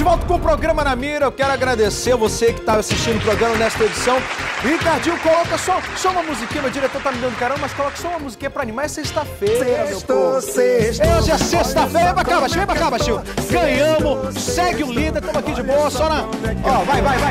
de volta com o programa Na Mira. Eu quero agradecer você que está assistindo o programa nesta edição. Ricardinho, coloca só uma musiquinha. Meu diretor tá me dando caramba, mas coloca só uma musiquinha pra animar. É sexta-feira, meu povo. Hoje é sexta-feira. Vem pra cá, baixinho. Ganhamos, segue o líder, estamos aqui de boa, só na... Ó, vai. Vai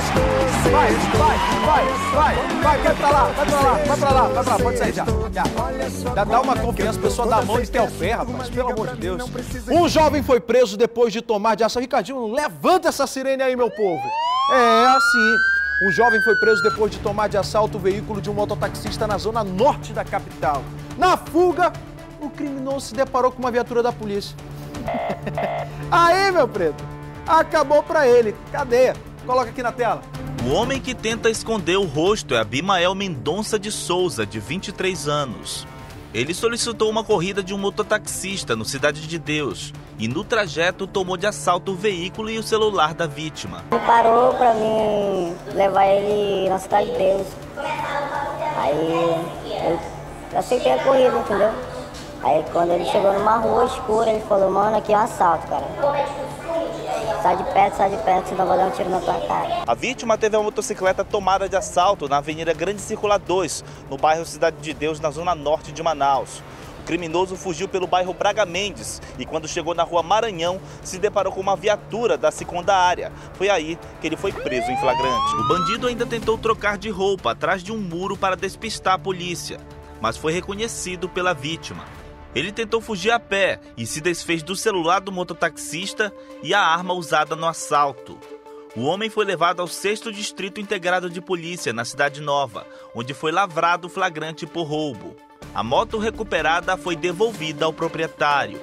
pra lá, pode sair já. Dá uma confiança, a pessoa dá a mão e quer o pé, rapaz, pelo amor de Deus. Um jovem foi preso depois de tomar de ação. Ricardinho, levanta essa sirene aí, meu povo. É assim. Um jovem foi preso depois de tomar de assalto o veículo de um mototaxista na zona norte da capital. Na fuga, o criminoso se deparou com uma viatura da polícia. Aí, meu preto, acabou pra ele. Cadeia. Coloca aqui na tela. O homem que tenta esconder o rosto é Abimael Mendonça de Souza, de 23 anos. Ele solicitou uma corrida de um mototaxista no Cidade de Deus e no trajeto tomou de assalto o veículo e o celular da vítima. Ele parou pra mim levar ele na Cidade de Deus. Aí eu aceitei a corrida, entendeu? Aí quando ele chegou numa rua escura, ele falou, mano, aqui é um assalto, cara. Sai de perto, senão eu vou dar um tiro na tua cara. A vítima teve a motocicleta tomada de assalto na Avenida Grande Circular 2, no bairro Cidade de Deus, na zona norte de Manaus. O criminoso fugiu pelo bairro Braga Mendes e quando chegou na rua Maranhão, se deparou com uma viatura da Segunda Área. Foi aí que ele foi preso em flagrante. O bandido ainda tentou trocar de roupa atrás de um muro para despistar a polícia, mas foi reconhecido pela vítima. Ele tentou fugir a pé e se desfez do celular do mototaxista e a arma usada no assalto. O homem foi levado ao 6º Distrito Integrado de Polícia, na Cidade Nova, onde foi lavrado flagrante por roubo. A moto recuperada foi devolvida ao proprietário.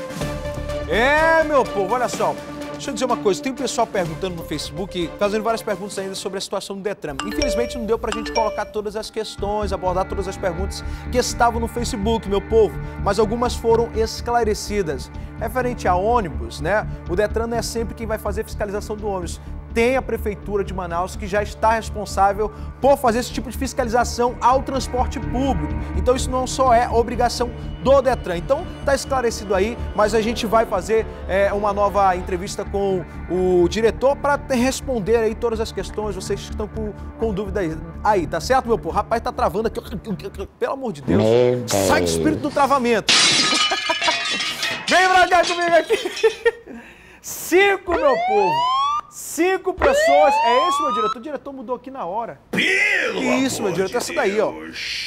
É, meu povo, olha só. Deixa eu dizer uma coisa, tem um pessoal perguntando no Facebook, fazendo várias perguntas ainda sobre a situação do Detran. Infelizmente não deu pra gente colocar todas as questões, abordar todas as perguntas que estavam no Facebook, meu povo, mas algumas foram esclarecidas. Referente a ônibus, né? O Detran não é sempre quem vai fazer fiscalização do ônibus. Tem a Prefeitura de Manaus que já está responsável por fazer esse tipo de fiscalização ao transporte público. Então isso não só é obrigação do Detran. Então está esclarecido aí, mas a gente vai fazer uma nova entrevista com o diretor para responder aí todas as questões, vocês que estão com dúvida aí, tá certo, meu povo? Rapaz, tá travando aqui, pelo amor de Deus. Sai do espírito do travamento. Vem pra cá comigo aqui. 5, meu povo. 5 pessoas. É isso, meu diretor? O diretor mudou aqui na hora. Isso, meu diretor, essa daí, ó.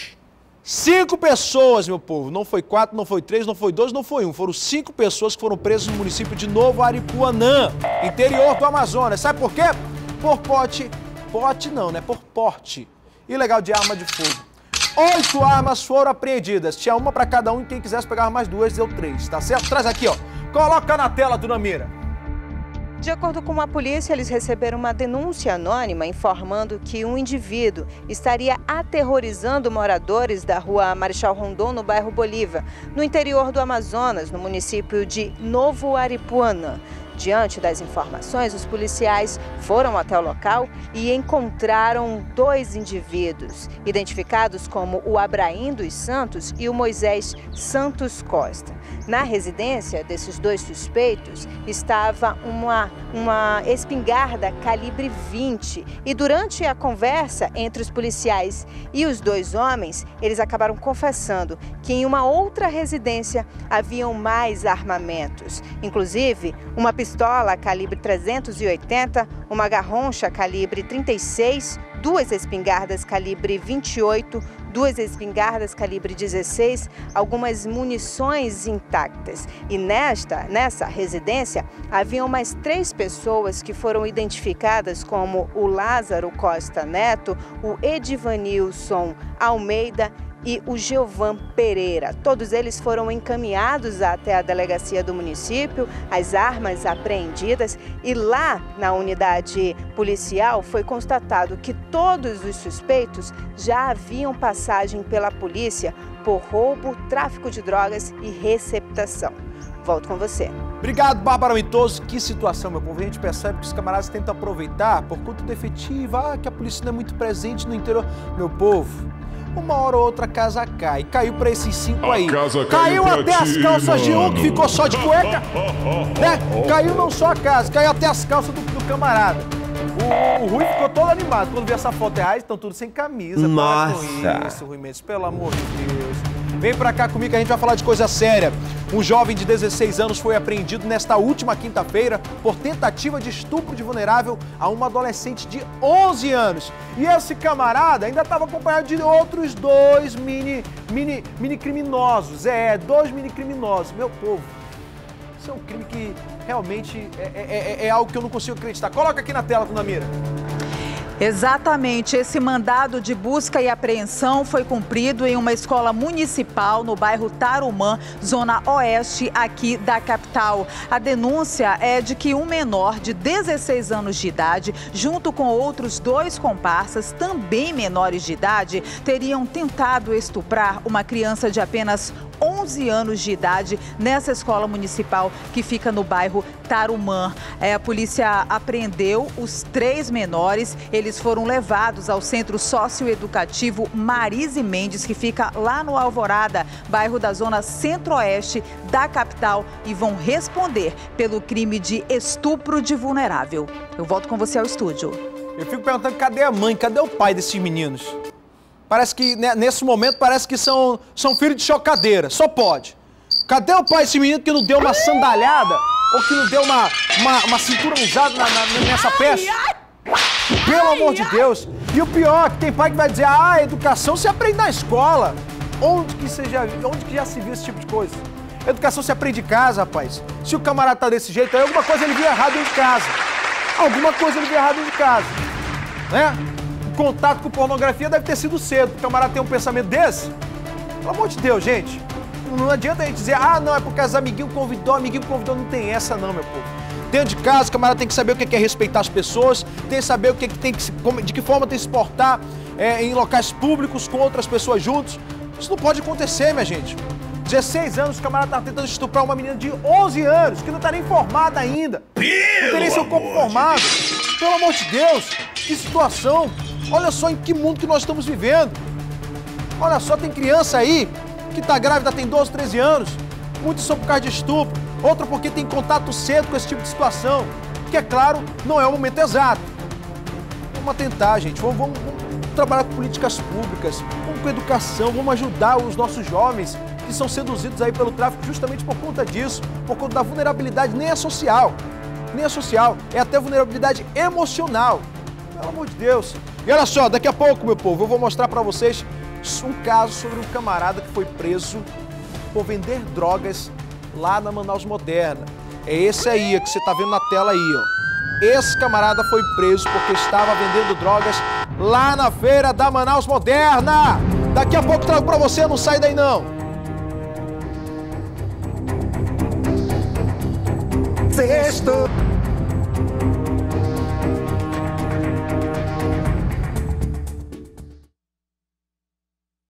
5 pessoas, meu povo. Não foi 4, não foi 3, não foi 2, não foi 1. Foram 5 pessoas que foram presas no município de Novo Aripuanã, interior do Amazonas. Sabe por quê? Por pote não, né? Por porte ilegal de arma de fogo. 8 armas foram apreendidas. Tinha uma para cada um e quem quisesse pegar mais 2, deu 3, tá certo? Traz aqui, ó. Coloca na tela, dona Mira. De acordo com a polícia, eles receberam uma denúncia anônima informando que um indivíduo estaria aterrorizando moradores da rua Marechal Rondon, no bairro Bolívia, no interior do Amazonas, no município de Novo Aripuanã. Diante das informações, os policiais foram até o local e encontraram 2 indivíduos, identificados como o Abraim dos Santos e o Moisés Santos Costa. Na residência desses 2 suspeitos estava uma espingarda calibre 20 e durante a conversa entre os policiais e os 2 homens, eles acabaram confessando que em uma outra residência haviam mais armamentos, inclusive uma pistola calibre 380, uma garroncha calibre 36, 2 espingardas calibre 28, 2 espingardas calibre 16, algumas munições intactas. E nessa residência haviam mais 3 pessoas que foram identificadas como o Lázaro Costa Neto, o Edivanilson Almeida e o Gilvan Pereira. Todos eles foram encaminhados até a delegacia do município, as armas apreendidas, e lá na unidade policial foi constatado que todos os suspeitos já haviam passagem pela polícia por roubo, tráfico de drogas e receptação. Volto com você. Obrigado, Bárbara Mitoso. Que situação, meu povo. A gente percebe que os camaradas tentam aproveitar por conta do efetivo, que a polícia não é muito presente no interior. Meu povo, uma hora ou outra a casa cai. Caiu pra esses 5 aí. Caiu até as calças de um que ficou só de cueca. Né? Caiu não só a casa, caiu até as calças do camarada. O Rui ficou todo animado quando viu essa foto. Estão tudo sem camisa. Nossa. Para com isso, Rui Mendes, pelo amor de Deus. Vem pra cá comigo que a gente vai falar de coisa séria. Um jovem de 16 anos foi apreendido nesta última quinta-feira por tentativa de estupro de vulnerável a uma adolescente de 11 anos. E esse camarada ainda estava acompanhado de outros 2 mini criminosos. 2 mini criminosos. Meu povo, isso é um crime que realmente é algo que eu não consigo acreditar. Coloca aqui na tela, Dona Mira. Exatamente, esse mandado de busca e apreensão foi cumprido em uma escola municipal no bairro Tarumã, zona oeste aqui da capital. A denúncia é de que um menor de 16 anos de idade, junto com outros 2 comparsas, também menores de idade, teriam tentado estuprar uma criança de apenas 11 anos de idade nessa escola municipal que fica no bairro Tarumã. A polícia apreendeu os 3 menores. Eles foram levados ao Centro Socioeducativo Marise Mendes, que fica lá no Alvorada, bairro da zona centro-oeste da capital, e vão responder pelo crime de estupro de vulnerável. Eu volto com você ao estúdio. Eu fico perguntando, cadê a mãe, cadê o pai desses meninos? Parece que, nesse momento, parece que são filhos de chocadeira, só pode. Cadê o pai desse menino que não deu uma sandalhada ou que não deu uma cintura usada nessa peça? Pelo amor de Deus. E o pior, que tem pai que vai dizer, a educação se aprende na escola. Onde que já se viu esse tipo de coisa? Educação se aprende em casa, rapaz. Se o camarada tá desse jeito, aí alguma coisa ele viu errado dentro de casa. Alguma coisa ele viu errado dentro de casa. Né? O contato com pornografia deve ter sido cedo. O camarada tem um pensamento desse? Pelo amor de Deus, gente. Não adianta a gente dizer, não, é porque as amiguinho convidou, não tem essa não, meu povo. Dentro de casa, o camarada tem que saber o que é respeitar as pessoas, tem que saber o que tem que de que forma tem que se portar em locais públicos com outras pessoas juntos. Isso não pode acontecer, minha gente. 16 anos, o camarada tá tentando estuprar uma menina de 11 anos, que não tá nem formada ainda. Não tem nem seu corpo formado. Pelo amor de Deus, que situação. Olha só em que mundo que nós estamos vivendo. Olha só, tem criança aí que tá grávida, tem 12, 13 anos. Muitos são por causa de estupro, outro porque tem contato cedo com esse tipo de situação. Que, é claro, não é o momento exato. Vamos atentar, gente. Vamos trabalhar com políticas públicas, vamos com educação, vamos ajudar os nossos jovens que são seduzidos aí pelo tráfico justamente por conta disso, por conta da vulnerabilidade. Nem é social, é até vulnerabilidade emocional. Pelo amor de Deus. E olha só, daqui a pouco, meu povo, eu vou mostrar pra vocês um caso sobre um camarada que foi preso por vender drogas lá na Manaus Moderna. É esse aí que você tá vendo na tela aí, ó. Esse camarada foi preso porque estava vendendo drogas lá na feira da Manaus Moderna. Daqui a pouco trago pra você, não sai daí não. Sexto.